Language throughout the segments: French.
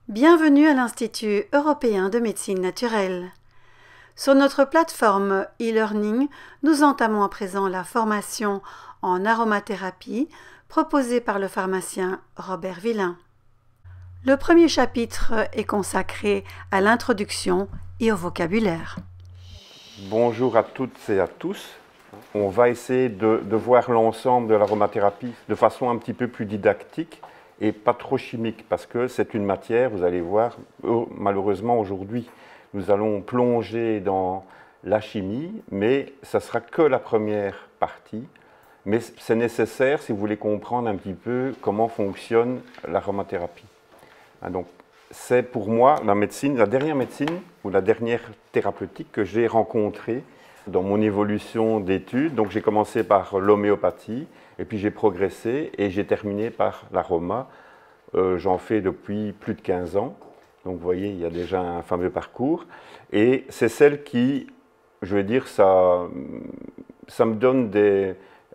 Bienvenue à l'Institut européen de médecine naturelle. Sur notre plateforme e-learning, nous entamons à présent la formation en aromathérapie proposée par le pharmacien Robert Villain. Le premier chapitre est consacré à l'introduction et au vocabulaire. Bonjour à toutes et à tous. On va essayer de voir l'ensemble de l'aromathérapie de façon un petit peu plus didactique et pas trop chimique, parce que c'est une matière, vous allez voir, malheureusement aujourd'hui, nous allons plonger dans la chimie, mais ça ne sera que la première partie. Mais c'est nécessaire si vous voulez comprendre un petit peu comment fonctionne l'aromathérapie. Donc, c'est pour moi la médecine, la dernière médecine ou la dernière thérapeutique que j'ai rencontrée dans mon évolution d'études. Donc j'ai commencé par l'homéopathie et puis j'ai progressé et j'ai terminé par l'aroma. J'en fais depuis plus de 15 ans. Donc vous voyez, il y a déjà un fameux parcours. Et c'est celle qui, je vais dire, ça me donne des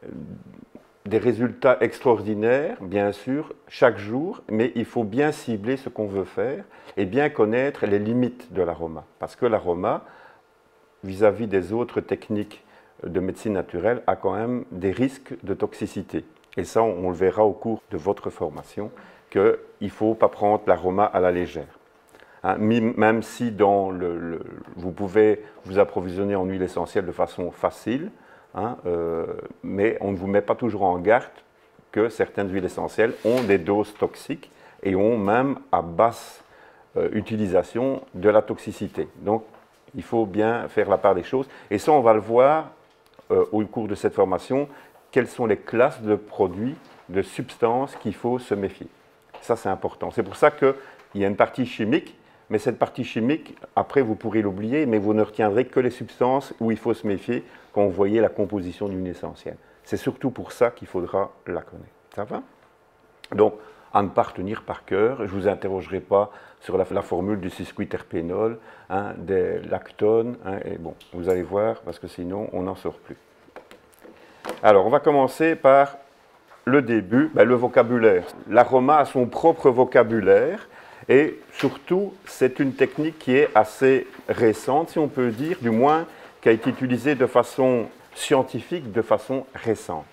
résultats extraordinaires, bien sûr, chaque jour, mais il faut bien cibler ce qu'on veut faire et bien connaître les limites de l'aroma. Parce que l'aroma, vis-à-vis des autres techniques de médecine naturelle, a quand même des risques de toxicité. Et ça, on le verra au cours de votre formation, qu'il ne faut pas prendre l'aroma à la légère. Hein, même si vous pouvez vous approvisionner en huile essentielle de façon facile, hein, mais on ne vous met pas toujours en garde que certaines huiles essentielles ont des doses toxiques et ont même à basse utilisation de la toxicité. Donc, il faut bien faire la part des choses. Et ça, on va le voir au cours de cette formation, quelles sont les classes de produits, de substances qu'il faut se méfier. Ça, c'est important. C'est pour ça qu'il y a une partie chimique, mais cette partie chimique, après, vous pourrez l'oublier, mais vous ne retiendrez que les substances où il faut se méfier quand vous voyez la composition d'une essentielle. C'est surtout pour ça qu'il faudra la connaître. Ça va? Donc, à ne pas retenir par cœur. Je ne vous interrogerai pas sur la formule du 6-quiterpénol, hein, des lactones, hein, et bon, vous allez voir, parce que sinon, on n'en sort plus. Alors, on va commencer par le début, le vocabulaire. L'aroma a son propre vocabulaire, et surtout, c'est une technique qui est assez récente, si on peut dire, du moins, qui a été utilisée de façon scientifique, de façon récente.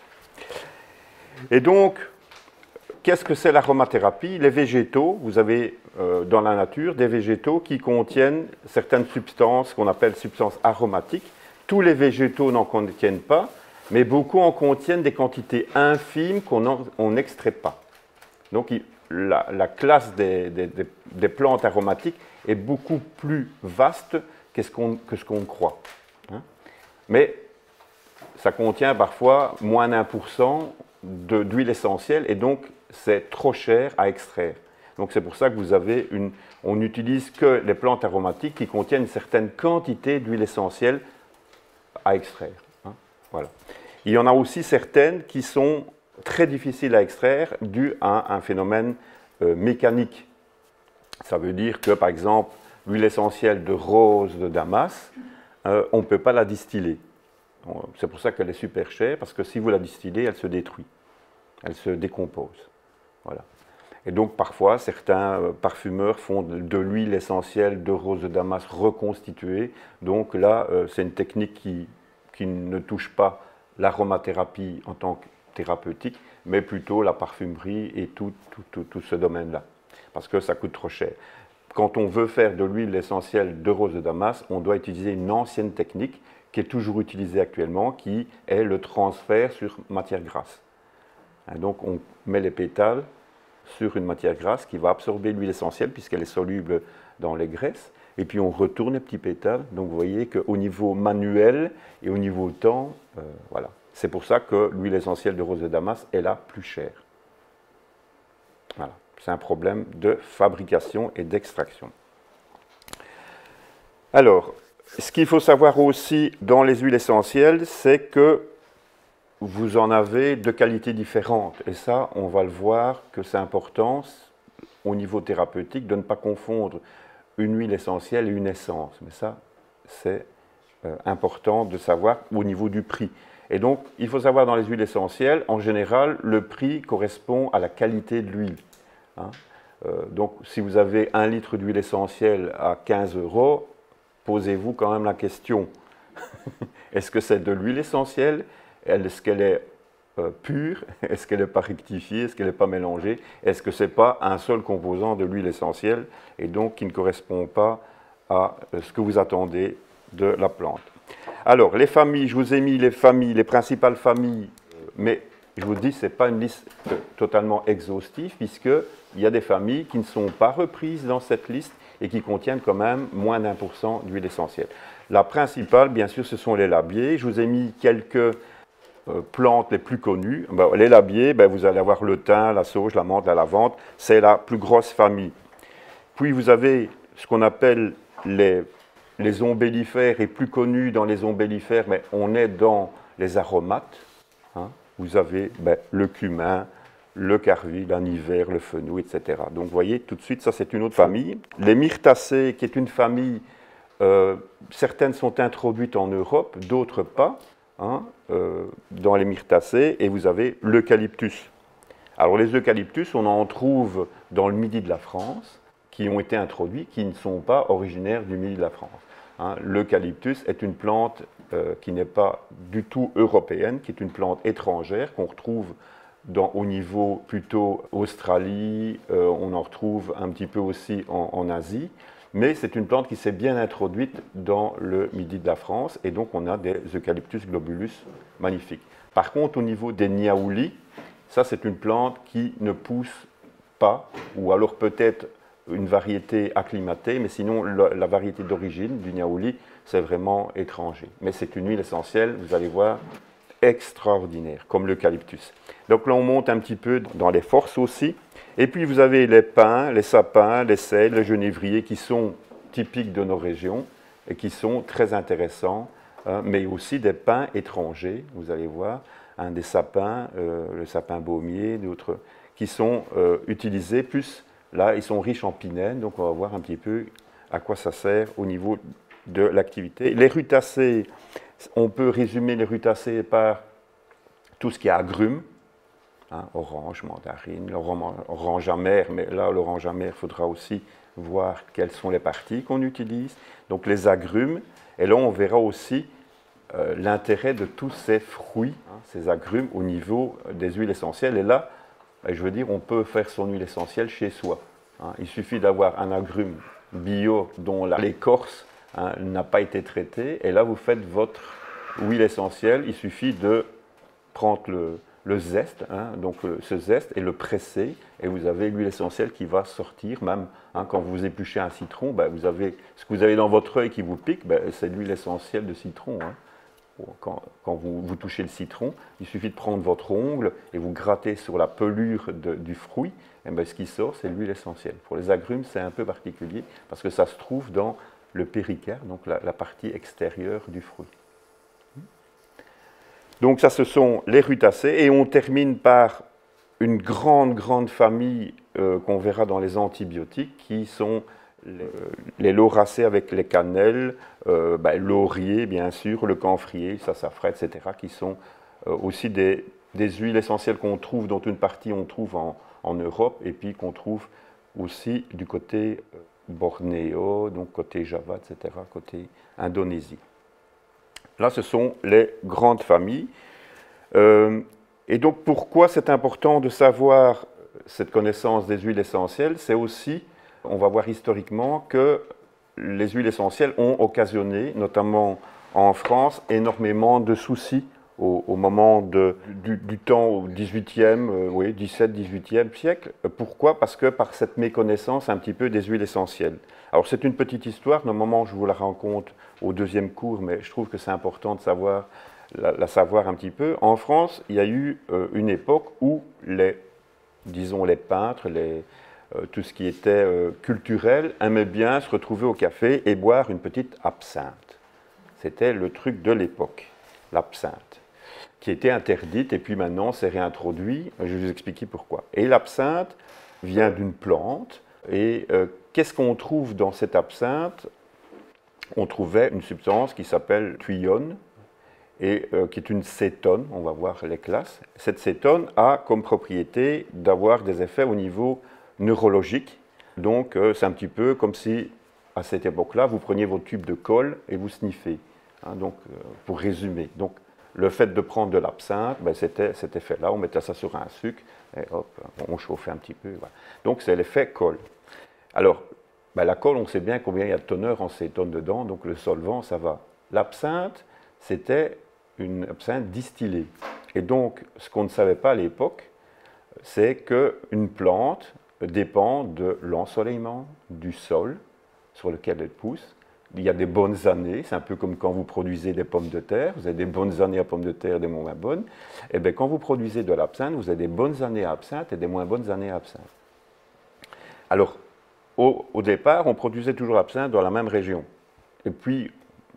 Et donc, qu'est-ce que c'est l'aromathérapie? Les végétaux, vous avez dans la nature des végétaux qui contiennent certaines substances qu'on appelle substances aromatiques. Tous les végétaux n'en contiennent pas, mais beaucoup en contiennent des quantités infimes qu'on n'extrait pas. Donc la classe des plantes aromatiques est beaucoup plus vaste que ce qu'on croit. Hein. Mais ça contient parfois moins d'1% d'huile essentielle et donc c'est trop cher à extraire. Donc c'est pour ça que on n'utilise que les plantes aromatiques qui contiennent une certaine quantité d'huile essentielle à extraire. Hein. Voilà. Il y en a aussi certaines qui sont très difficiles à extraire dû à un phénomène mécanique. Ça veut dire que par exemple l'huile essentielle de rose de Damas, on ne peut pas la distiller. C'est pour ça qu'elle est super chère, parce que si vous la distillez, elle se détruit, elle se décompose. Voilà. Et donc parfois, certains parfumeurs font de l'huile essentielle de rose de Damas reconstituée. Donc là, c'est une technique qui ne touche pas l'aromathérapie en tant que thérapeutique, mais plutôt la parfumerie et tout ce domaine-là, parce que ça coûte trop cher. Quand on veut faire de l'huile essentielle de rose de Damas, on doit utiliser une ancienne technique qui est toujours utilisée actuellement, qui est le transfert sur matière grasse. Donc on met les pétales sur une matière grasse qui va absorber l'huile essentielle puisqu'elle est soluble dans les graisses, et puis on retourne les petits pétales. Donc vous voyez qu'au niveau manuel et au niveau temps, voilà. C'est pour ça que l'huile essentielle de rose de Damas est là plus chère. Voilà. C'est un problème de fabrication et d'extraction. Alors, ce qu'il faut savoir aussi dans les huiles essentielles, c'est que vous en avez de qualités différentes. Et ça, on va le voir que c'est important au niveau thérapeutique de ne pas confondre une huile essentielle et une essence. Mais ça, c'est important de savoir au niveau du prix. Et donc, il faut savoir dans les huiles essentielles, en général, le prix correspond à la qualité de l'huile. Hein. Donc si vous avez 1 litre d'huile essentielle à 15 €, posez-vous quand même la question, est-ce que c'est de l'huile essentielle? Est-ce qu'elle est pure? Est-ce qu'elle n'est pas rectifiée? Est-ce qu'elle n'est pas mélangée? Est-ce que ce n'est pas un seul composant de l'huile essentielle et donc qui ne correspond pas à ce que vous attendez de la plante? Alors, les familles, je vous ai mis les familles, les principales familles, mais je vous dis, ce n'est pas une liste totalement exhaustive, puisqu'il y a des familles qui ne sont pas reprises dans cette liste et qui contiennent quand même moins d'1% d'huile essentielle. La principale, bien sûr, ce sont les labiers. Je vous ai mis quelques plantes les plus connues. Les labiers, vous allez avoir le thym, la sauge, la menthe, la lavande. C'est la plus grosse famille. Puis vous avez ce qu'on appelle les ombellifères, et plus connus dans les ombellifères, mais on est dans les aromates. Hein. Vous avez le cumin, le carvi, l'aniver, le fenouil, etc. Donc vous voyez, tout de suite, ça c'est une autre famille. Les myrtacées, qui est une famille, certaines sont introduites en Europe, d'autres pas, hein, dans les myrtacées, et vous avez l'eucalyptus. Alors les eucalyptus, on en trouve dans le midi de la France, qui ont été introduits, qui ne sont pas originaires du midi de la France. Hein. L'eucalyptus est une plante qui n'est pas du tout européenne, qui est une plante étrangère qu'on retrouve au niveau plutôt Australie, on en retrouve un petit peu aussi en Asie, mais c'est une plante qui s'est bien introduite dans le midi de la France, et donc on a des Eucalyptus globulus magnifiques. Par contre, au niveau des niaoulis, ça c'est une plante qui ne pousse pas, ou alors peut-être une variété acclimatée, mais sinon la variété d'origine du niaouli, c'est vraiment étranger. Mais c'est une huile essentielle, vous allez voir, extraordinaire, comme l'eucalyptus. Donc là, on monte un petit peu dans les forces aussi. Et puis, vous avez les pins, les sapins, les cèdres, les genévriers qui sont typiques de nos régions et qui sont très intéressants, mais aussi des pins étrangers, vous allez voir, des sapins, le sapin baumier, d'autres, qui sont utilisés plus. Là, ils sont riches en pinène, donc on va voir un petit peu à quoi ça sert au niveau de l'activité. Les rutacées, on peut résumer les rutacées par tout ce qui est agrumes, hein, orange, mandarine, orange amère, mais là, l'orange amère, il faudra aussi voir quelles sont les parties qu'on utilise. Donc les agrumes, et là, on verra aussi l'intérêt de tous ces fruits, hein, ces agrumes, au niveau des huiles essentielles. Et là, je veux dire, on peut faire son huile essentielle chez soi. Hein. Il suffit d'avoir un agrume bio dont l'écorce n'a pas été traitée, et là, vous faites votre huile essentielle. Il suffit de prendre le zeste, hein, donc ce zeste, et le presser, et vous avez l'huile essentielle qui va sortir, même hein, quand vous épluchez un citron, vous avez, ce que vous avez dans votre œil qui vous pique, c'est l'huile essentielle de citron. Hein. Quand vous touchez le citron, il suffit de prendre votre ongle et vous grattez sur la pelure du fruit, et ce qui sort, c'est l'huile essentielle. Pour les agrumes, c'est un peu particulier, parce que ça se trouve dans le péricarpe, donc la partie extérieure du fruit. Donc ça, ce sont les rutacées, et on termine par une grande famille qu'on verra dans les antibiotiques, qui sont les lauracées avec les cannelles, laurier bien sûr, le camphrier, sassafras, etc., qui sont aussi des huiles essentielles qu'on trouve, dont une partie on trouve en Europe, et puis qu'on trouve aussi du côté Bornéo, donc côté Java, etc., côté Indonésie. Là, ce sont les grandes familles. Et donc, pourquoi c'est important de savoir cette connaissance des huiles essentielles? C'est aussi, on va voir historiquement, que les huiles essentielles ont occasionné, notamment en France, énormément de soucis au moment du temps au 18e, 17, 18e siècle. Pourquoi? Parce que par cette méconnaissance un petit peu des huiles essentielles. Alors c'est une petite histoire, normalement je vous la raconte au deuxième cours, mais je trouve que c'est important de la savoir un petit peu. En France, il y a eu une époque où les peintres, tout ce qui était culturel, aimaient bien se retrouver au café et boire une petite absinthe. C'était le truc de l'époque, l'absinthe, qui était interdite, et puis maintenant c'est réintroduit. Je vais vous expliquer pourquoi. Et l'absinthe vient d'une plante, et qu'est-ce qu'on trouve dans cette absinthe? On trouvait une substance qui s'appelle thuyone, et qui est une cétone, on va voir les classes. Cette cétone a comme propriété d'avoir des effets au niveau neurologique. Donc c'est un petit peu comme si, à cette époque-là, vous preniez votre tube de colle et vous sniffez. Hein, donc, pour résumer. Donc, le fait de prendre de l'absinthe, ben, c'était cet effet-là. On mettait ça sur un sucre et hop, on chauffait un petit peu. Voilà. Donc, c'est l'effet colle. Alors, ben, la colle, on sait bien combien il y a de teneur en cétone dedans, donc le solvant, ça va. L'absinthe, c'était une absinthe distillée. Et donc, ce qu'on ne savait pas à l'époque, c'est qu'une plante dépend de l'ensoleillement, du sol sur lequel elle pousse. Il y a des bonnes années, c'est un peu comme quand vous produisez des pommes de terre, vous avez des bonnes années à pommes de terre et des moins bonnes. Et bien quand vous produisez de l'absinthe, vous avez des bonnes années à absinthe et des moins bonnes années à absinthe. Alors, au départ, on produisait toujours l'absinthe dans la même région. Et puis,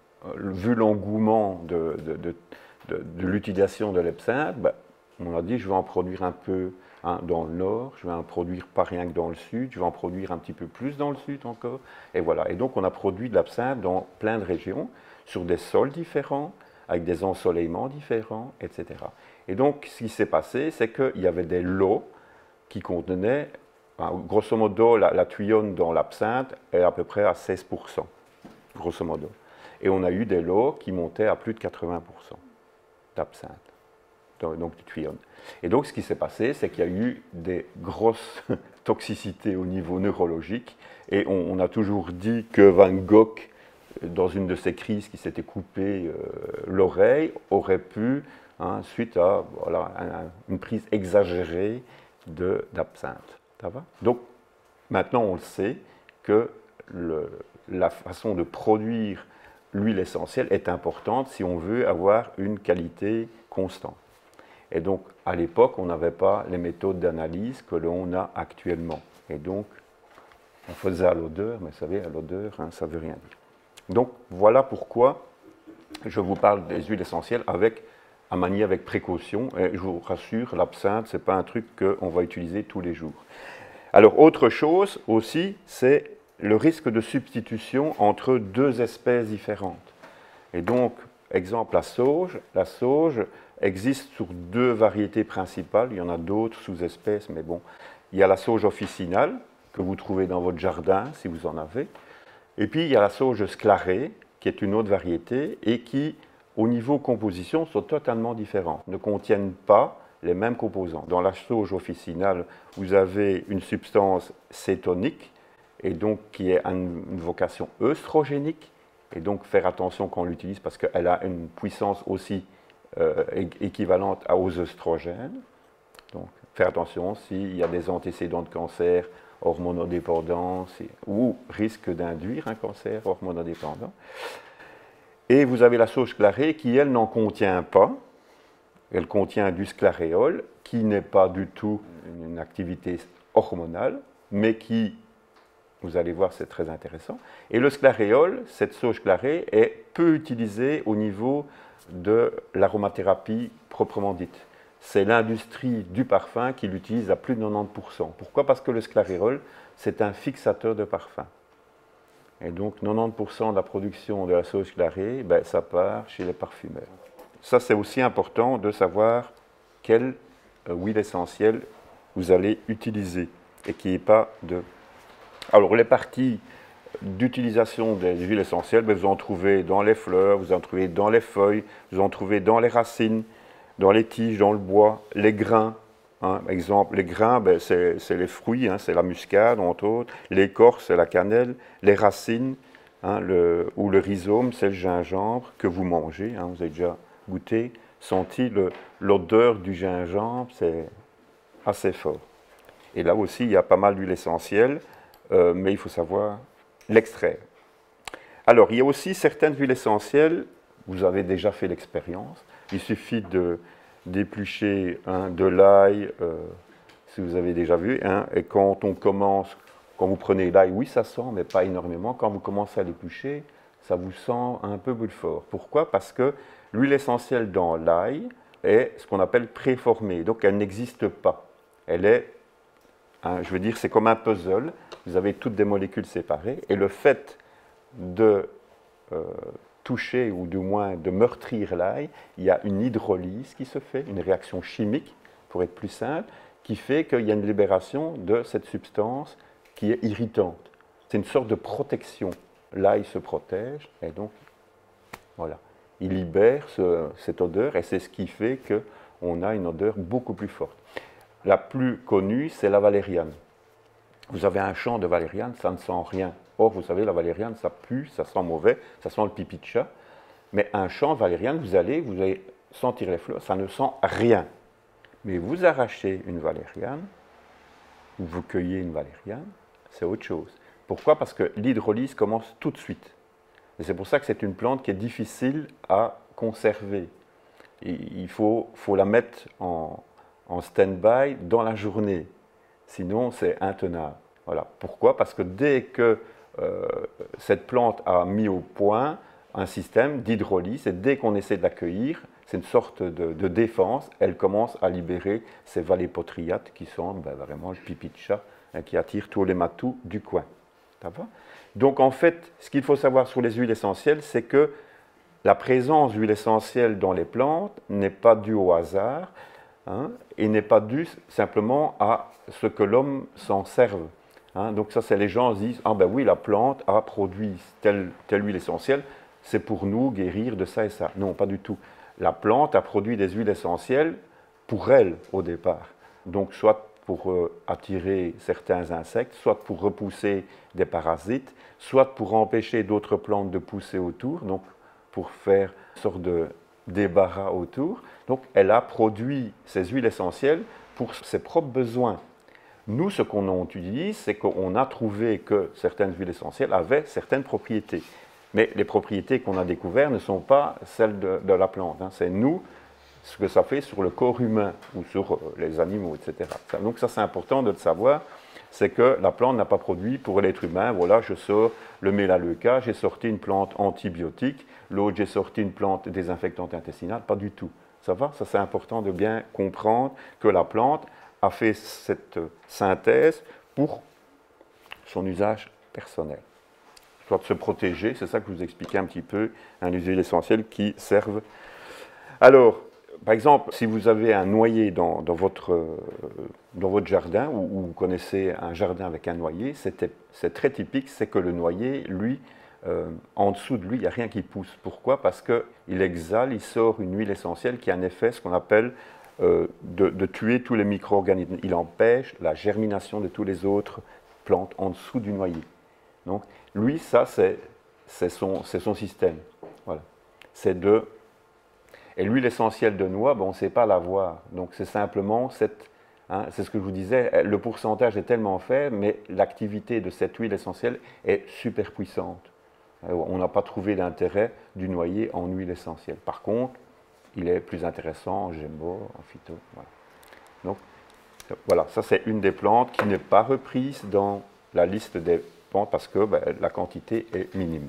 vu l'engouement de l'utilisation de l'absinthe, ben, on a dit je vais en produire un peu dans le nord, je vais en produire pas rien que dans le sud, je vais en produire un petit peu plus dans le sud encore, et voilà. Et donc on a produit de l'absinthe dans plein de régions, sur des sols différents, avec des ensoleillements différents, etc. Et donc ce qui s'est passé, c'est qu'il y avait des lots qui contenaient, grosso modo, la tuyonne dans l'absinthe est à peu près à 16%, grosso modo. Et on a eu des lots qui montaient à plus de 80% d'absinthe, donc du tuyonne. Et donc, ce qui s'est passé, c'est qu'il y a eu des grosses toxicités au niveau neurologique. Et on a toujours dit que Van Gogh, dans une de ses crises qui s'était coupé l'oreille, aurait pu, suite à voilà, une prise exagérée d'absinthe. Ça va? Donc, maintenant, on le sait que la façon de produire l'huile essentielle est importante si on veut avoir une qualité constante. Et donc, à l'époque, on n'avait pas les méthodes d'analyse que l'on a actuellement. Et donc, on faisait à l'odeur, mais vous savez, à l'odeur, ça ne veut rien dire. Donc, voilà pourquoi je vous parle des huiles essentielles à manier avec précaution. Et je vous rassure, l'absinthe, ce n'est pas un truc qu'on va utiliser tous les jours. Alors, autre chose aussi, c'est le risque de substitution entre deux espèces différentes. Et donc, exemple, la sauge. La sauge existe sur deux variétés principales. Il y en a d'autres sous-espèces, mais bon. Il y a la sauge officinale, que vous trouvez dans votre jardin, si vous en avez. Et puis, il y a la sauge sclarée, qui est une autre variété, et qui, au niveau composition, sont totalement différentes, ne contiennent pas les mêmes composants. Dans la sauge officinale, vous avez une substance cétonique, et donc qui a une vocation œstrogénique, et donc faire attention quand on l'utilise parce qu'elle a une puissance aussi équivalente aux œstrogènes. Donc faire attention s'il y a des antécédents de cancer hormonodépendants ou risque d'induire un cancer hormonodépendant. Et vous avez la sauge clarée qui, elle, n'en contient pas. Elle contient du sclaréol, qui n'est pas du tout une activité hormonale, mais qui, vous allez voir, c'est très intéressant. Et le sclaréol, cette sauge clarée, est peu utilisée au niveau de l'aromathérapie proprement dite. C'est l'industrie du parfum qui l'utilise à plus de 90%. Pourquoi? Parce que le sclaréol, c'est un fixateur de parfum. Et donc 90% de la production de la sauge clarée, ben, ça part chez les parfumeurs. Ça, c'est aussi important de savoir quelle huile essentielle vous allez utiliser et qu'il n'y ait pas de... Alors, les parties d'utilisation des huiles essentielles, ben, vous en trouvez dans les fleurs, vous en trouvez dans les feuilles, vous en trouvez dans les racines, dans les tiges, dans le bois, les grains. Exemple, les grains, ben, c'est les fruits, c'est la muscade, entre autres. L'écorce, c'est la cannelle. Les racines, ou le rhizome, c'est le gingembre que vous mangez. Vous avez déjà goûté, senti l'odeur du gingembre, c'est assez fort. Et là aussi, il y a pas mal d'huile essentielle, mais il faut savoir l'extraire. Alors, il y a aussi certaines huiles essentielles, vous avez déjà fait l'expérience, il suffit d'éplucher de l'ail, si vous avez déjà vu, et quand vous prenez l'ail, oui, ça sent, mais pas énormément. Quand vous commencez à l'éplucher, ça vous sent un peu plus fort. Pourquoi? Parce que l'huile essentielle dans l'ail est ce qu'on appelle préformée, donc elle n'existe pas. Elle est, je veux dire, c'est comme un puzzle, vous avez toutes des molécules séparées, et le fait de toucher, ou du moins de meurtrir l'ail, il y a une hydrolyse qui se fait, une réaction chimique, pour être plus simple, qui fait qu'il y a une libération de cette substance qui est irritante. C'est une sorte de protection. Là, il se protège et donc, voilà. Il libère cette odeur et c'est ce qui fait qu'on a une odeur beaucoup plus forte. La plus connue, c'est la valériane. Vous avez un champ de valériane, ça ne sent rien. Or, vous savez, la valériane, ça pue, ça sent mauvais, ça sent le pipi de chat. Mais un champ de valériane, vous allez sentir les fleurs, ça ne sent rien. Mais vous arrachez une valériane, ou vous cueillez une valériane, c'est autre chose. Pourquoi? Parce que l'hydrolyse commence tout de suite. Et c'est pour ça que c'est une plante qui est difficile à conserver. Il faut la mettre en stand-by dans la journée. Sinon, c'est intenable. Voilà. Pourquoi? Parce que dès que cette plante a mis au point un système d'hydrolyse, et dès qu'on essaie de l'accueillir, c'est une sorte de défense, elle commence à libérer ces valépotriates qui sont vraiment le pipi de chat, hein, qui attire tous les matous du coin. Ça va? Donc en fait, ce qu'il faut savoir sur les huiles essentielles, c'est que la présence d'huiles essentielles dans les plantes n'est pas due au hasard, hein, et n'est pas due simplement à ce que l'homme s'en serve. Hein. Donc ça, c'est les gens se disent « Ah ben oui, la plante a produit telle huile essentielle, c'est pour nous guérir de ça et ça. » Non, pas du tout. La plante a produit des huiles essentielles pour elle au départ. Donc soit pour attirer certains insectes, soit pour repousser des parasites, soit pour empêcher d'autres plantes de pousser autour, donc pour faire une sorte de débarras autour. Donc elle a produit ces huiles essentielles pour ses propres besoins. Nous, ce qu'on utilise, c'est qu'on a trouvé que certaines huiles essentielles avaient certaines propriétés. Mais les propriétés qu'on a découvertes ne sont pas celles de la plante. Hein. C'est nous, ce que ça fait sur le corps humain ou sur les animaux, etc. Donc ça, c'est important de le savoir, c'est que la plante n'a pas produit pour l'être humain. Voilà, je sors le mélaleuca, j'ai sorti une plante antibiotique, l'autre, j'ai sorti une plante désinfectante intestinale. Pas du tout. Ça va? Ça, c'est important de bien comprendre que la plante a fait cette synthèse pour son usage personnel. Soit de se protéger, c'est ça que je vous expliquais un petit peu, les huiles essentielles qui servent. Alors, par exemple, si vous avez un noyer dans votre jardin, ou vous connaissez un jardin avec un noyer, c'est très typique, c'est que le noyer, lui, en dessous de lui, il n'y a rien qui pousse. Pourquoi? Parce qu'il exhale, il sort une huile essentielle qui a un effet, ce qu'on appelle de tuer tous les micro-organismes. Il empêche la germination de toutes les autres plantes en dessous du noyer. Donc, lui, ça, c'est son système. Voilà. Et l'huile essentielle de noix, on ne sait pas la voir. Donc, c'est simplement c'est ce que je vous disais, le pourcentage est tellement faible, mais l'activité de cette huile essentielle est super puissante. On n'a pas trouvé d'intérêt du noyer en huile essentielle. Par contre, il est plus intéressant en gémeaux, en phyto. Voilà. Donc, voilà, ça c'est une des plantes qui n'est pas reprise dans la liste des plantes parce que la quantité est minime.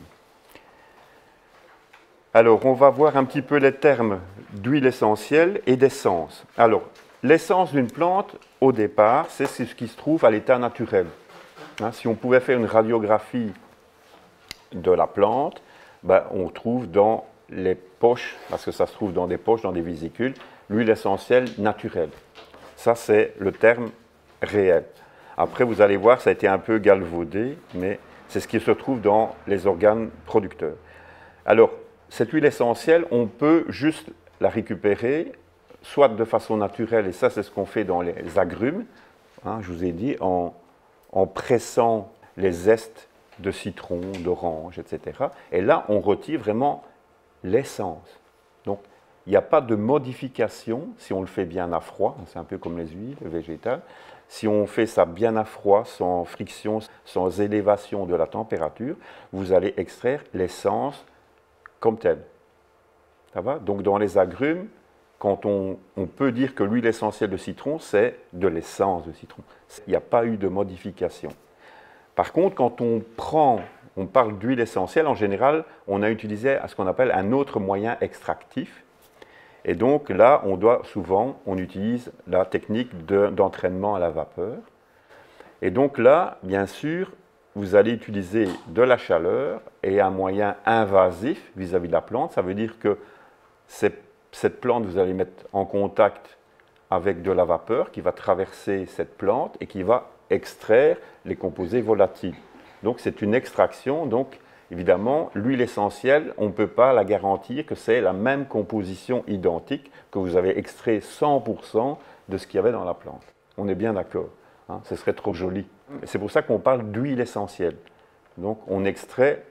Alors, on va voir un petit peu les termes d'huile essentielle et d'essence. Alors, l'essence d'une plante, au départ, c'est ce qui se trouve à l'état naturel. Hein, si on pouvait faire une radiographie de la plante, on trouve dans les poches, parce que ça se trouve dans des poches, dans des vésicules, l'huile essentielle naturelle. Ça, c'est le terme réel. Après, vous allez voir, ça a été un peu galvaudé, mais c'est ce qui se trouve dans les organes producteurs. Alors, cette huile essentielle, on peut juste la récupérer, soit de façon naturelle, et ça, c'est ce qu'on fait dans les agrumes, hein, je vous ai dit, en pressant les zestes de citron, d'orange, etc. Et là, on retire vraiment l'essence. Donc, il n'y a pas de modification si on le fait bien à froid, c'est un peu comme les huiles végétales. Si on fait ça bien à froid, sans friction, sans élévation de la température, vous allez extraire l'essence comme telle. Ça va? Donc, dans les agrumes, quand on peut dire que l'huile essentielle de citron, c'est de l'essence de citron. Il n'y a pas eu de modification. Par contre, quand on parle d'huile essentielle, en général, on a utilisé ce qu'on appelle un autre moyen extractif. Et donc là, on utilise la technique d'entraînement à la vapeur. Et donc là, bien sûr, vous allez utiliser de la chaleur et un moyen invasif vis-à-vis de la plante. Ça veut dire que cette plante, vous allez mettre en contact avec de la vapeur qui va traverser cette plante et qui va extraire les composés volatiles. Donc c'est une extraction, donc évidemment l'huile essentielle, on ne peut pas la garantir que c'est la même composition identique, que vous avez extrait 100% de ce qu'il y avait dans la plante. On est bien d'accord, hein, ce serait trop joli. C'est pour ça qu'on parle d'huile essentielle. Donc on n'extrait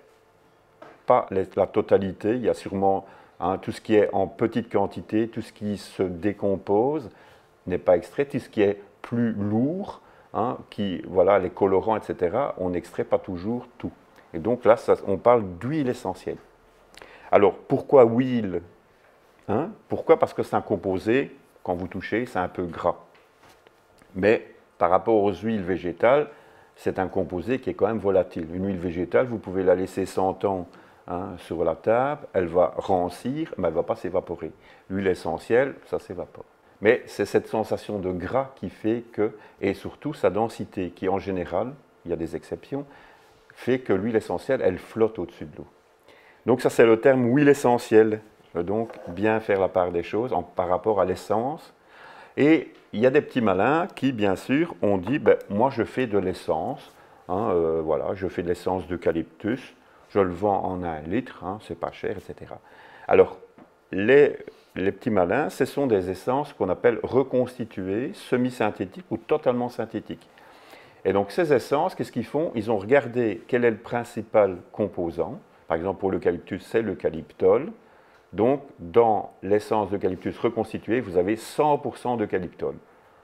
pas la totalité, il y a sûrement tout ce qui est en petite quantité, tout ce qui se décompose n'est pas extrait, tout ce qui est plus lourd, voilà, les colorants, etc., on n'extrait pas toujours tout. Et donc là, on parle d'huile essentielle. Alors, pourquoi huile? Pourquoi? Parce que c'est un composé, quand vous touchez, c'est un peu gras. Mais par rapport aux huiles végétales, c'est un composé qui est quand même volatile. Une huile végétale, vous pouvez la laisser 100 ans sur la table, elle va rancir, mais elle ne va pas s'évaporer. L'huile essentielle, ça s'évapore. Mais c'est cette sensation de gras qui fait que, et surtout sa densité, qui en général, il y a des exceptions, fait que l'huile essentielle, elle flotte au-dessus de l'eau. Donc ça, c'est le terme huile essentielle. Donc, bien faire la part des choses par rapport à l'essence. Et il y a des petits malins qui, bien sûr, ont dit, moi, je fais de l'essence. Voilà, je fais de l'essence d'eucalyptus. Je le vends en 1 litre, c'est pas cher, etc. Alors, les petits malins, ce sont des essences qu'on appelle reconstituées, semi-synthétiques ou totalement synthétiques. Et donc, ces essences, qu'est-ce qu'ils font? Ils ont regardé quel est le principal composant. Par exemple, pour l'eucalyptus, c'est l'eucalyptol. Donc, dans l'essence d'eucalyptus reconstituée, vous avez 100% d'eucalyptol.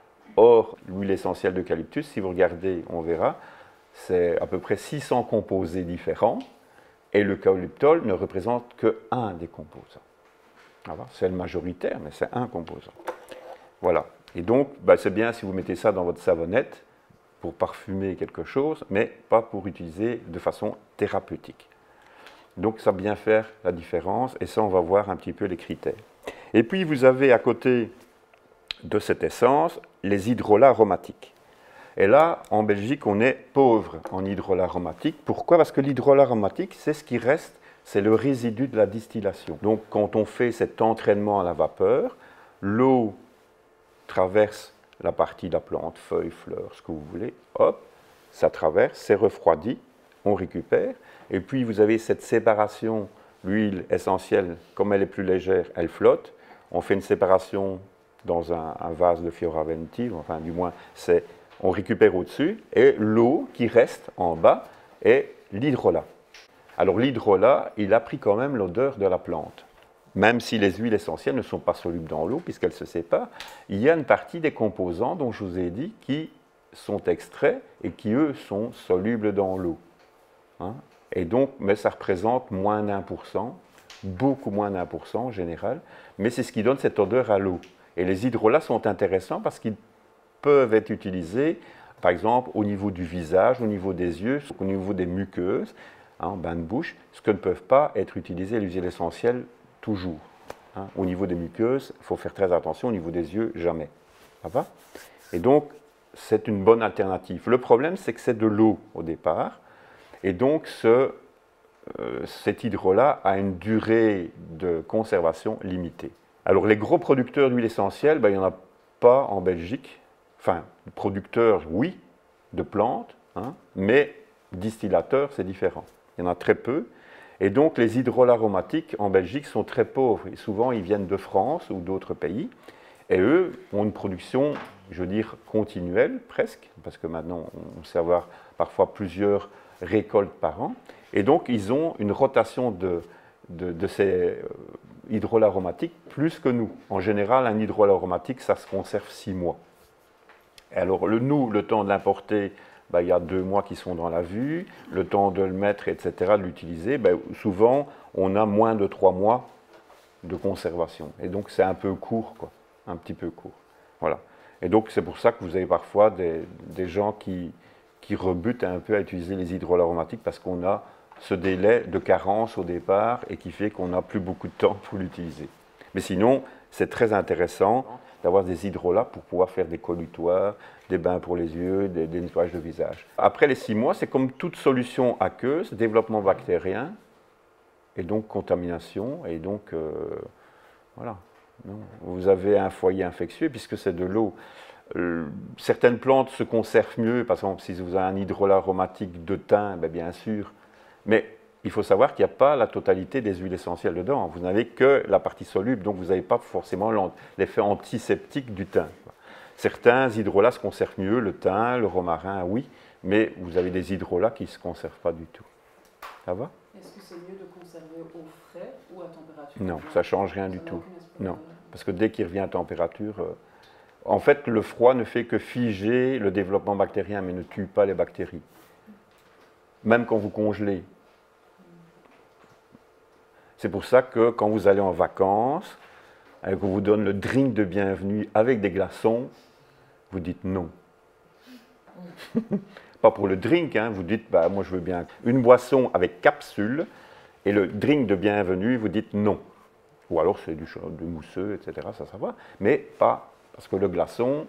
Or, l'huile essentielle d'eucalyptus, si vous regardez, on verra, c'est à peu près 600 composés différents. Et l'eucalyptol ne représente que un des composants. C'est le majoritaire, mais c'est un composant. Voilà. Et donc, c'est bien si vous mettez ça dans votre savonnette pour parfumer quelque chose, mais pas pour utiliser de façon thérapeutique. Donc, ça va bien faire la différence, et ça, on va voir un petit peu les critères. Et puis, vous avez à côté de cette essence les hydrolats aromatiques. Et là, en Belgique, on est pauvre en hydrolats aromatiques. Pourquoi? Parce que l'hydrolat aromatique, c'est ce qui reste, c'est le résidu de la distillation. Donc, quand on fait cet entraînement à la vapeur, l'eau traverse la partie de la plante, feuilles, fleurs, ce que vous voulez, hop, ça traverse, c'est refroidi, on récupère, et puis vous avez cette séparation, l'huile essentielle, comme elle est plus légère, elle flotte, on fait une séparation dans un vase de Fioraventi, enfin du moins, on récupère au-dessus, et l'eau qui reste en bas est l'hydrolat. Alors l'hydrolat, il a pris quand même l'odeur de la plante. Même si les huiles essentielles ne sont pas solubles dans l'eau, puisqu'elles se séparent, il y a une partie des composants dont je vous ai dit qui sont extraits et qui, eux, sont solubles dans l'eau. Et donc, mais ça représente moins d'1%, beaucoup moins d'1% en général, mais c'est ce qui donne cette odeur à l'eau. Et les hydrolats sont intéressants parce qu'ils peuvent être utilisés, par exemple, au niveau du visage, au niveau des yeux, au niveau des muqueuses, en bain de bouche, ce que ne peuvent pas être utilisés les huiles essentielles toujours. Au niveau des muqueuses, il faut faire très attention, au niveau des yeux, jamais. Ça va? Et donc, c'est une bonne alternative. Le problème, c'est que c'est de l'eau au départ, et donc cet hydrolat a une durée de conservation limitée. Alors, les gros producteurs d'huile essentielle, il n'y en a pas en Belgique. Enfin, producteurs, oui, de plantes, mais distillateurs, c'est différent. Il y en a très peu. Et donc, les hydrolats aromatiques en Belgique sont très pauvres. Et souvent, ils viennent de France ou d'autres pays. Et eux ont une production, je veux dire, continuelle, presque, parce que maintenant, on sait avoir parfois plusieurs récoltes par an. Et donc, ils ont une rotation de ces hydrolats aromatiques plus que nous. En général, un hydrolat aromatique, ça se conserve 6 mois. Et alors, nous, le temps de l'importer, il y a 2 mois qui sont dans la vue, le temps de le mettre, etc., de l'utiliser, souvent, on a moins de 3 mois de conservation. Et donc, c'est un peu court, quoi, un petit peu court. Voilà. Et donc, c'est pour ça que vous avez parfois des gens qui rebutent un peu à utiliser les hydrolats aromatiques parce qu'on a ce délai de carence au départ et qui fait qu'on n'a plus beaucoup de temps pour l'utiliser. Mais sinon, c'est très intéressant d'avoir des hydrolats pour pouvoir faire des collutoires, des bains pour les yeux, des nettoyages de visage. Après les 6 mois, c'est comme toute solution aqueuse, développement bactérien, et donc contamination, et donc voilà. Non. Vous avez un foyer infectieux puisque c'est de l'eau. Certaines plantes se conservent mieux, par exemple si vous avez un hydrolat aromatique de thym, bien sûr, mais il faut savoir qu'il n'y a pas la totalité des huiles essentielles dedans. Vous n'avez que la partie soluble, donc vous n'avez pas forcément l'effet antiseptique du thym. Certains hydrolats se conservent mieux, le thym, le romarin, oui, mais vous avez des hydrolats qui ne se conservent pas du tout. Ça va? Est-ce que c'est mieux de conserver au frais ou à température? Non, ça ne change rien du tout. Non, parce que dès qu'il revient à température, en fait, le froid ne fait que figer le développement bactérien, mais ne tue pas les bactéries. Même quand vous congelez. C'est pour ça que quand vous allez en vacances, et qu'on vous donne le drink de bienvenue avec des glaçons, vous dites non. Pas pour le drink, hein, vous dites, moi je veux bien une boisson avec capsule, et le drink de bienvenue, vous dites non. Ou alors c'est du mousseux, etc., ça va, mais pas, parce que le glaçon,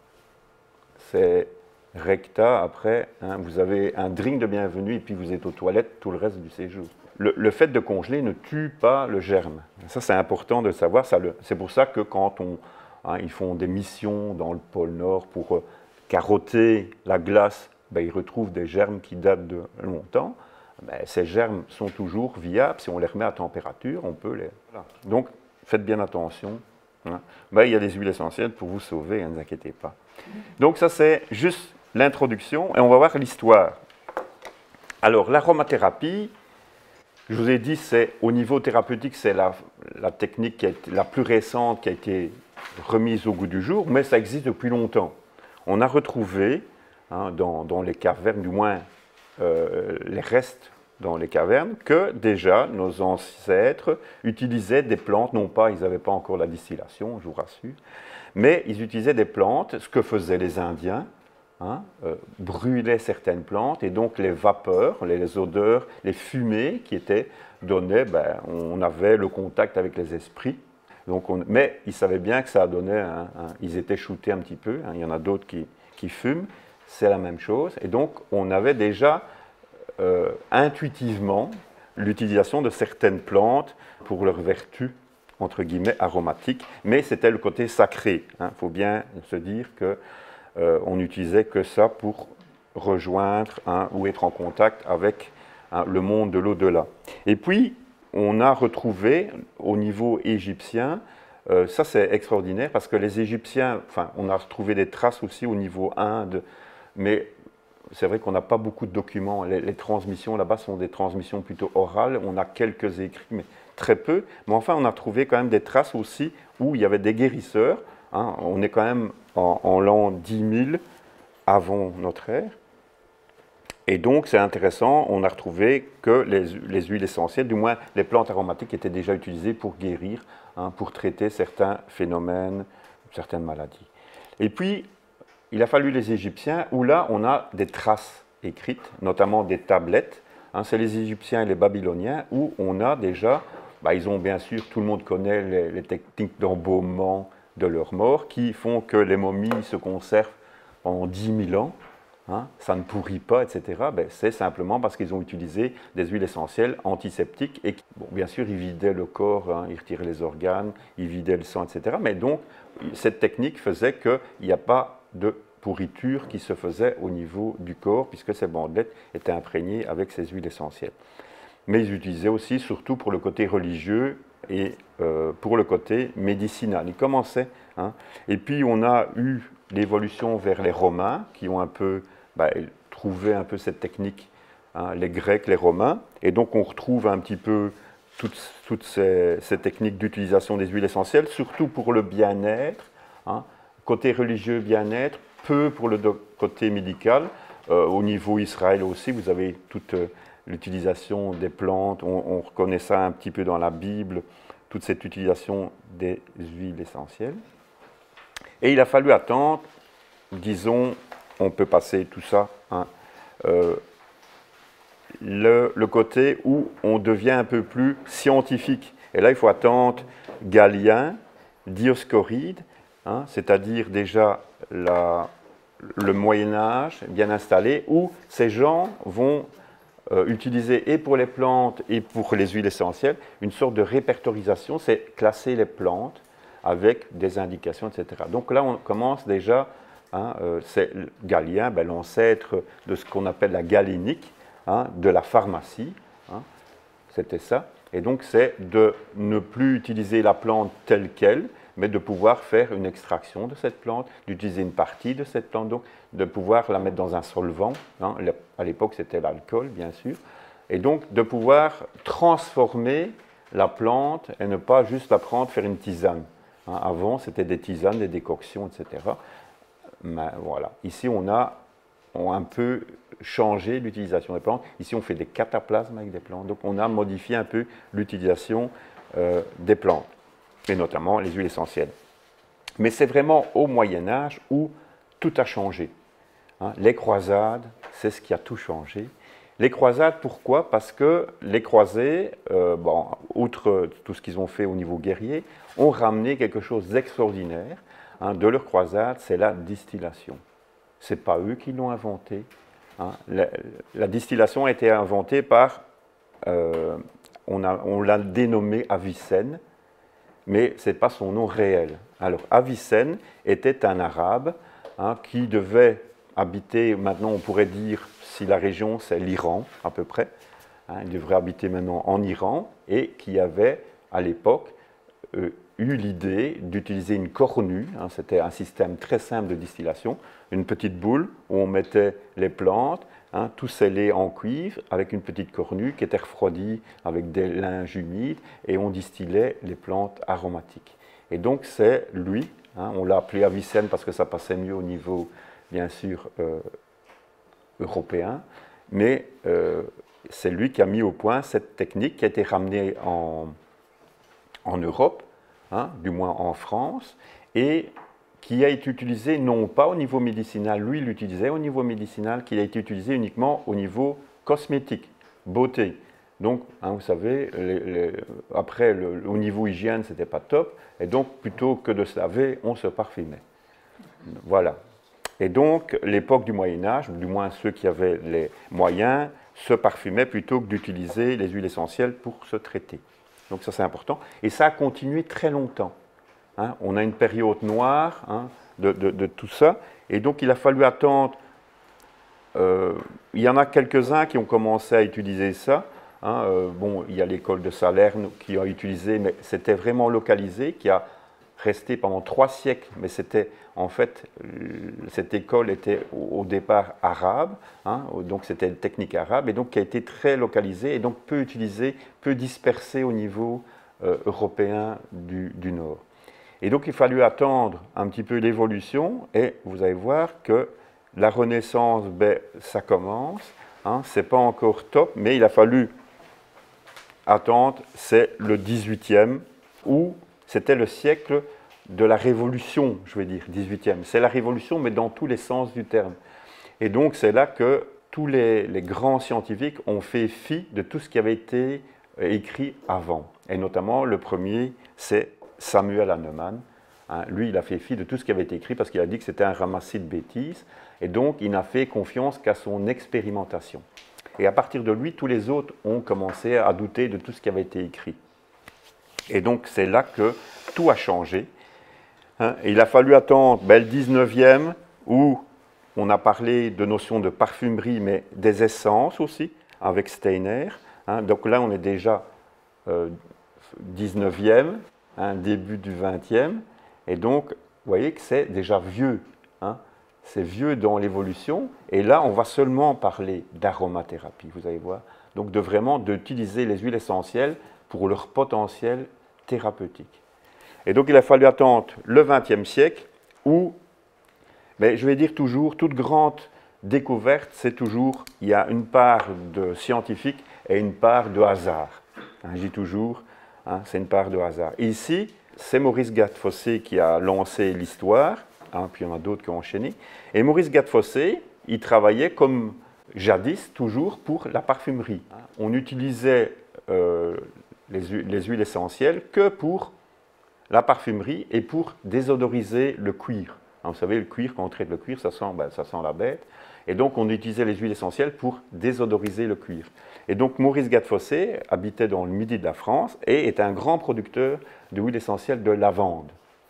c'est recta, après, hein, vous avez un drink de bienvenue, et puis vous êtes aux toilettes tout le reste du séjour. Le fait de congeler ne tue pas le germe. Ça, c'est important de le savoir. C'est pour ça que quand ils font des missions dans le pôle Nord pour carotter la glace, ils retrouvent des germes qui datent de longtemps. Ces germes sont toujours viables. Si on les remet à température, on peut les... Voilà. Donc, faites bien attention. Hein. Il y a des huiles essentielles pour vous sauver, hein, ne vous inquiétez pas. Donc, ça, c'est juste l'introduction. Et on va voir l'histoire. Alors, l'aromathérapie... Je vous ai dit, c'est au niveau thérapeutique, c'est la technique qui est la plus récente qui a été remise au goût du jour, mais ça existe depuis longtemps. On a retrouvé dans les cavernes, du moins les restes dans les cavernes, que déjà nos ancêtres utilisaient des plantes, non pas, ils n'avaient pas encore la distillation, je vous rassure, mais ils utilisaient des plantes, ce que faisaient les Indiens, brûlaient certaines plantes et donc les vapeurs, les odeurs, les fumées qui étaient données, on avait le contact avec les esprits. Donc mais ils savaient bien que ça donnait, ils étaient shootés un petit peu, il y en a d'autres qui fument, c'est la même chose. Et donc on avait déjà intuitivement l'utilisation de certaines plantes pour leurs vertus, entre guillemets, aromatiques, mais c'était le côté sacré. Il faut bien se dire que on n'utilisait que ça pour rejoindre ou être en contact avec le monde de l'au-delà. Et puis, on a retrouvé au niveau égyptien, ça c'est extraordinaire parce que les Égyptiens, on a retrouvé des traces aussi au niveau Inde, mais c'est vrai qu'on n'a pas beaucoup de documents. Les transmissions là-bas sont des transmissions plutôt orales, on a quelques écrits, mais très peu. Mais enfin, on a trouvé quand même des traces aussi où il y avait des guérisseurs. On est quand même en l'an 10 000 avant notre ère. Et donc, c'est intéressant, on a retrouvé que les huiles essentielles, du moins les plantes aromatiques, étaient déjà utilisées pour guérir, pour traiter certains phénomènes, certaines maladies. Et puis, il a fallu les Égyptiens, où là, on a des traces écrites, notamment des tablettes. C'est les Égyptiens et les Babyloniens, où on a déjà, ils ont bien sûr, tout le monde connaît les techniques d'embaumement de leurs morts, qui font que les momies se conservent pendant 10 000 ans, ça ne pourrit pas, etc. C'est simplement parce qu'ils ont utilisé des huiles essentielles antiseptiques et bien sûr, ils vidaient le corps, ils retiraient les organes, ils vidaient le sang, etc. Mais donc, cette technique faisait qu'il n'y a pas de pourriture qui se faisait au niveau du corps, puisque ces bandelettes étaient imprégnées avec ces huiles essentielles. Mais ils utilisaient aussi, surtout pour le côté religieux et pour le côté médicinal. Ils commençaient. Et puis, on a eu l'évolution vers les Romains, qui ont un peu trouvé un peu cette technique, les Grecs, les Romains. Et donc, on retrouve un petit peu toutes ces techniques d'utilisation des huiles essentielles, surtout pour le bien-être. Côté religieux, bien-être, peu pour le côté médical. Au niveau Israël aussi, vous avez toute l'utilisation des plantes. On reconnaît ça un petit peu dans la Bible, toute cette utilisation des huiles essentielles. Et il a fallu attendre, disons, on peut passer tout ça, le côté où on devient un peu plus scientifique. Et là, il faut attendre Galien, Dioscoride, c'est-à-dire déjà le Moyen-Âge bien installé, où ces gens vont utiliser, et pour les plantes et pour les huiles essentielles, une sorte de répertorisation, c'est classer les plantes avec des indications, etc. Donc là, on commence déjà, hein, c'est Galien, ben, l'ancêtre de ce qu'on appelle la galénique, hein, de la pharmacie, hein, c'était ça. Et donc, c'est de ne plus utiliser la plante telle qu'elle, mais de pouvoir faire une extraction de cette plante, d'utiliser une partie de cette plante, donc de pouvoir la mettre dans un solvant, hein, à l'époque c'était l'alcool bien sûr, et donc de pouvoir transformer la plante et ne pas juste la prendre, faire une tisane. Hein, avant c'était des tisanes, des décoctions, etc. Mais voilà, ici on a un peu changé l'utilisation des plantes. Ici on fait des cataplasmes avec des plantes, donc on a modifié un peu l'utilisation des plantes, et notamment les huiles essentielles. Mais c'est vraiment au Moyen-Âge où tout a changé. Hein, les croisades, c'est ce qui a tout changé. Les croisades, pourquoi? Parce que les croisés, bon, outre tout ce qu'ils ont fait au niveau guerrier, ont ramené quelque chose d'extraordinaire, hein, de leur croisade, c'est la distillation. Ce n'est pas eux qui l'ont inventé. Hein. La distillation a été inventée par, on l'a dénommé Avicenne, mais ce n'est pas son nom réel. Alors, Avicenne était un arabe, hein, qui devait habiter, maintenant on pourrait dire, si la région c'est l'Iran à peu près, hein, il devrait habiter maintenant en Iran, et qui avait à l'époque eu l'idée d'utiliser une cornue, hein, c'était un système très simple de distillation, une petite boule où on mettait les plantes, hein, tout scellé en cuivre, avec une petite cornue qui était refroidie avec des linges humides, et on distillait les plantes aromatiques. Et donc c'est lui, hein, on l'a appelé Avicenne parce que ça passait mieux au niveau, bien sûr, européen, mais c'est lui qui a mis au point cette technique qui a été ramenée en Europe, hein, du moins en France, et qui a été utilisée non pas au niveau médicinal, lui il l'utilisait au niveau médicinal, qui a été utilisé uniquement au niveau cosmétique, beauté. Donc, hein, vous savez, après, au niveau hygiène, ce n'était pas top, et donc plutôt que de se laver, on se parfumait. Voilà. Et donc, l'époque du Moyen-Âge, du moins ceux qui avaient les moyens, se parfumaient plutôt que d'utiliser les huiles essentielles pour se traiter. Donc ça, c'est important. Et ça a continué très longtemps. Hein. On a une période noire, hein, de tout ça. Et donc, il a fallu attendre. Il y en a quelques-uns qui ont commencé à utiliser ça. Hein. Bon, il y a l'école de Salerne qui a utilisé, mais c'était vraiment localisé, qui a resté pendant 3 siècles, mais c'était en fait, cette école était au départ arabe, hein, donc c'était une technique arabe, et donc qui a été très localisée, et donc peu utilisée, peu dispersée au niveau européen du Nord. Et donc il fallut attendre un petit peu l'évolution, et vous allez voir que la Renaissance, ben, ça commence, hein, c'est pas encore top, mais il a fallu attendre, c'est le 18e, où c'était le siècle de la révolution, je vais dire, 18e. C'est la révolution, mais dans tous les sens du terme. Et donc, c'est là que tous les grands scientifiques ont fait fi de tout ce qui avait été écrit avant. Et notamment, le premier, c'est Samuel Hahnemann. Hein, lui, il a fait fi de tout ce qui avait été écrit parce qu'il a dit que c'était un ramassis de bêtises. Et donc, il n'a fait confiance qu'à son expérimentation. Et à partir de lui, tous les autres ont commencé à douter de tout ce qui avait été écrit. Et donc, c'est là que tout a changé. Hein, et il a fallu attendre le 19e, où on a parlé de notions de parfumerie, mais des essences aussi, avec Steiner. Hein, donc là, on est déjà 19e, hein, début du 20e. Et donc, vous voyez que c'est déjà vieux. Hein, c'est vieux dans l'évolution. Et là, on va seulement parler d'aromathérapie, vous allez voir. Donc, vraiment d'utiliser les huiles essentielles pour leur potentiel thérapeutique. Et donc, il a fallu attendre le XXe siècle où, mais je vais dire toujours, toute grande découverte, c'est toujours, il y a une part de scientifique et une part de hasard. Hein, je dis toujours, hein, c'est une part de hasard. Et ici, c'est Maurice Gattefossé qui a lancé l'histoire, hein, puis il y en a d'autres qui ont enchaîné. Et Maurice Gattefossé, il travaillait comme jadis, toujours pour la parfumerie. On utilisait les huiles essentielles que pour la parfumerie et pour désodoriser le cuir. Hein, vous savez, le cuir, quand on traite le cuir, ça sent la bête. Et donc, on utilisait les huiles essentielles pour désodoriser le cuir. Et donc, Maurice Gattefossé habitait dans le midi de la France et est un grand producteur d'huiles essentielles de lavande.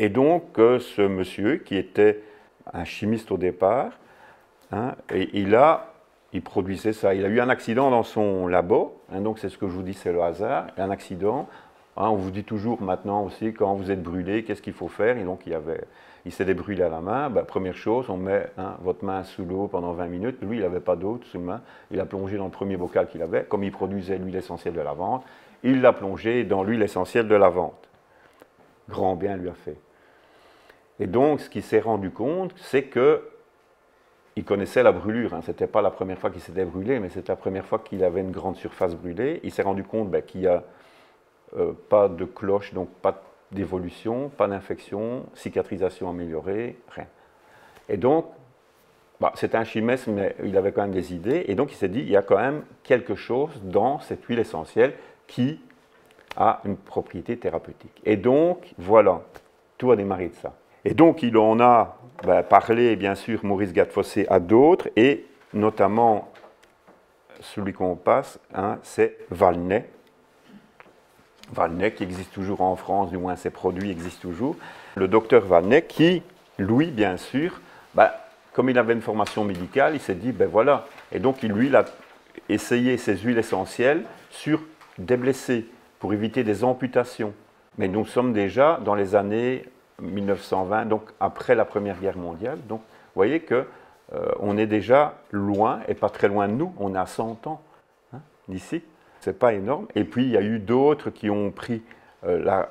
Et donc, ce monsieur, qui était un chimiste au départ, hein, et il produisait ça. Il a eu un accident dans son labo, hein, donc c'est ce que je vous dis, c'est le hasard, un accident. Hein, on vous dit toujours maintenant aussi, quand vous êtes brûlé, qu'est-ce qu'il faut faire? Et donc, il s'était brûlé à la main. Ben, première chose, on met votre main sous l'eau pendant 20 minutes. Lui, il n'avait pas d'eau sous la main. Il a plongé dans le premier bocal qu'il avait. Comme il produisait l'huile essentielle de lavande, il l'a plongé dans l'huile essentielle de lavande. Grand bien lui a fait. Et donc, ce qu'il s'est rendu compte, c'est qu'il connaissait la brûlure. Hein. Ce n'était pas la première fois qu'il s'était brûlé, mais c'était la première fois qu'il avait une grande surface brûlée. Il s'est rendu compte qu'il n'y a pas de cloche, donc pas d'évolution, pas d'infection, cicatrisation améliorée, rien. Et donc, c'était un chimiste, mais il avait quand même des idées. Et donc, il s'est dit, il y a quand même quelque chose dans cette huile essentielle qui a une propriété thérapeutique. Et donc, voilà, tout a démarré de ça. Et donc, il en a parlé, bien sûr, Maurice Gattefossé à d'autres, et notamment, celui qu'on passe, hein, c'est Valnet. Valnet, qui existe toujours en France, du moins ses produits existent toujours. Le docteur Valnet, qui, lui, bien sûr, comme il avait une formation médicale, il s'est dit, voilà. Et donc, il a essayé ces huiles essentielles sur des blessés, pour éviter des amputations. Mais nous sommes déjà dans les années 1920, donc après la Première Guerre mondiale. Donc, vous voyez qu'on est déjà loin, et pas très loin de nous, on a 100 ans d'ici. C'est pas énorme. Et puis, il y a eu d'autres qui ont pris la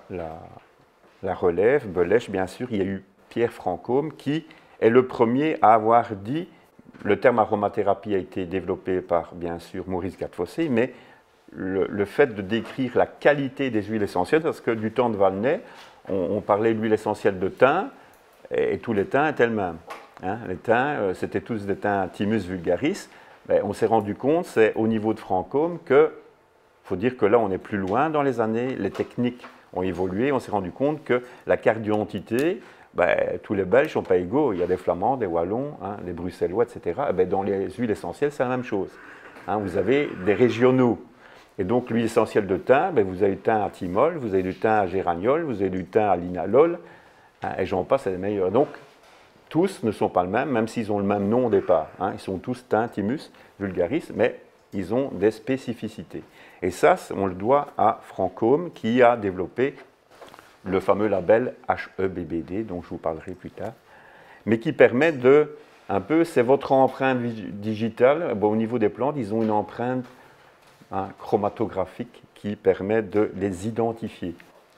relève. Belèche, bien sûr. Il y a eu Pierre Francôme, qui est le premier à avoir dit, le terme aromathérapie a été développé par, bien sûr, Maurice Gattefossé, mais le fait de décrire la qualité des huiles essentielles, parce que du temps de Valnet, on parlait de l'huile essentielle de thym, et tous les thym étaient le même. Hein. Les thym, c'était tous des thym Thymus vulgaris. On s'est rendu compte, c'est au niveau de Francôme, que il faut dire que là, on est plus loin dans les années, les techniques ont évolué, on s'est rendu compte que la carte-d'identité, tous les Belges ne sont pas égaux, il y a des Flamands, des Wallons, hein, des Bruxellois, etc. Dans les huiles essentielles, c'est la même chose. Hein, vous avez des régionaux. Et donc, l'huile essentielle de thym, vous avez du thym à thymol, vous avez du thym à géraniol, vous avez du thym à linalol, hein, et j'en passe, c'est les meilleurs. Donc, tous ne sont pas le même s'ils ont le même nom au départ. Hein, ils sont tous thym, thymus, vulgaris, mais ils ont des spécificités. Et ça, on le doit à Francôme, qui a développé le fameux label HEBBD, dont je vous parlerai plus tard, mais qui permet c'est votre empreinte digitale. Au niveau des plantes, ils ont une empreinte chromatographique qui permet de les identifier.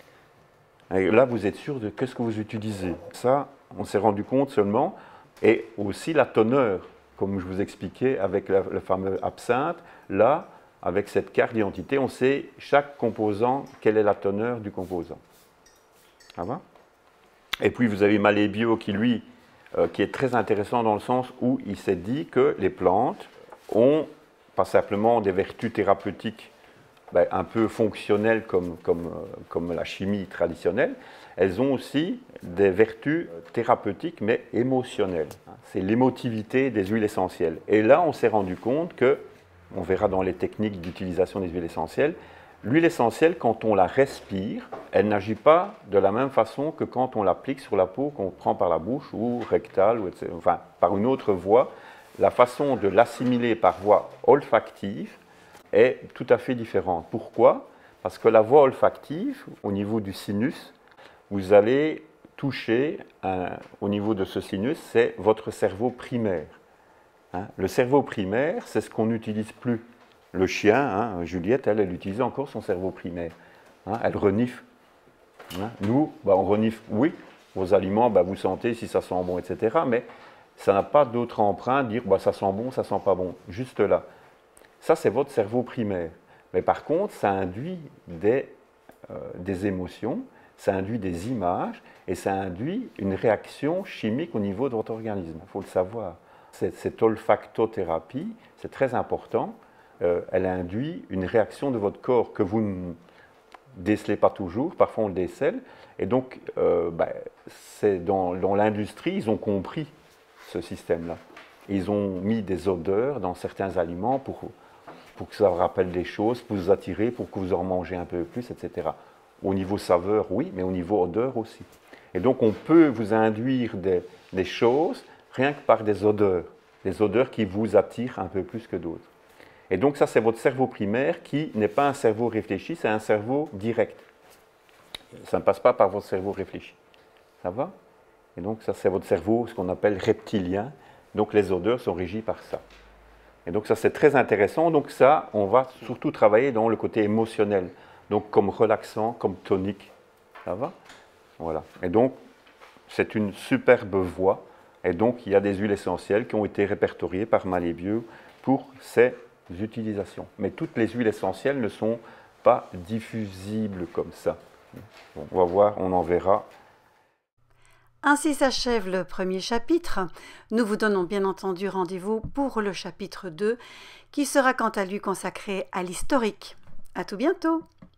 Et là, vous êtes sûr de qu'est-ce que vous utilisez. Ça, on s'est rendu compte seulement, et aussi la teneur, comme je vous expliquais avec le fameux absinthe. Là, avec cette carte d'identité, on sait chaque composant, quelle est la teneur du composant. Ça va? Et puis vous avez Malébio qui, lui, qui est très intéressant dans le sens où il s'est dit que les plantes ont pas simplement des vertus thérapeutiques un peu fonctionnelles comme la chimie traditionnelle, elles ont aussi des vertus thérapeutiques mais émotionnelles. C'est l'émotivité des huiles essentielles. Et là, on s'est rendu compte que, on verra dans les techniques d'utilisation des huiles essentielles, l'huile essentielle, quand on la respire, elle n'agit pas de la même façon que quand on l'applique sur la peau, qu'on prend par la bouche ou rectale, ou etc., enfin par une autre voie. La façon de l'assimiler par voie olfactive est tout à fait différente. Pourquoi? Parce que la voie olfactive, au niveau du sinus, vous allez toucher, au niveau de ce sinus, c'est votre cerveau primaire. Hein? Le cerveau primaire, c'est ce qu'on n'utilise plus. Le chien, Juliette, elle utilise encore son cerveau primaire. Hein? Elle renifle. Hein? Nous, on renifle, oui, vos aliments, vous sentez si ça sent bon, etc. Mais ça n'a pas d'autre empreinte, dire ça sent bon, ça sent pas bon. Juste là. Ça, c'est votre cerveau primaire. Mais par contre, ça induit des émotions, ça induit des images et ça induit une réaction chimique au niveau de votre organisme. Il faut le savoir. Cette olfactothérapie, c'est très important. Elle induit une réaction de votre corps que vous ne décelez pas toujours. Parfois, on le décèle. Et donc, dans l'industrie, ils ont compris ce système-là. Ils ont mis des odeurs dans certains aliments pour que ça vous rappelle des choses, pour vous attirer, pour que vous en mangez un peu plus, etc. Au niveau saveur, oui, mais au niveau odeur aussi. Et donc on peut vous induire des choses rien que par des odeurs qui vous attirent un peu plus que d'autres. Et donc ça, c'est votre cerveau primaire qui n'est pas un cerveau réfléchi, c'est un cerveau direct. Ça ne passe pas par votre cerveau réfléchi. Ça va? Et donc ça, c'est votre cerveau, ce qu'on appelle reptilien. Donc les odeurs sont régies par ça. Et donc ça, c'est très intéressant. Donc ça, on va surtout travailler dans le côté émotionnel. Donc comme relaxant, comme tonique. Ça va? Voilà. Et donc, c'est une superbe voie. Et donc, il y a des huiles essentielles qui ont été répertoriées par Malébio pour ces utilisations. Mais toutes les huiles essentielles ne sont pas diffusibles comme ça. Bon, on va voir, on en verra. Ainsi s'achève le premier chapitre. Nous vous donnons bien entendu rendez-vous pour le chapitre 2, qui sera quant à lui consacré à l'historique. À tout bientôt!